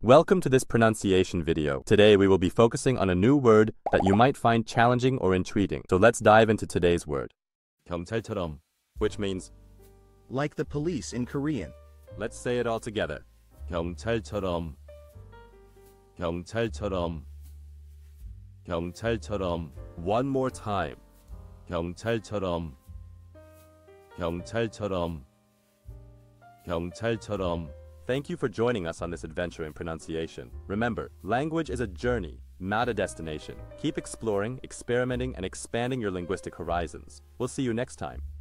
Welcome to this pronunciation video. Today we will be focusing on a new word that you might find challenging or intriguing. So let's dive into today's word. 경찰처럼. Which means, like the police in Korean. let's say it all together. 경찰처럼. 경찰처럼. 경찰처럼. One more time. 경찰처럼. 경찰처럼. 경찰처럼. Thank you for joining us on this adventure in pronunciation. Remember, language is a journey, not a destination. Keep exploring, experimenting, and expanding your linguistic horizons. We'll see you next time.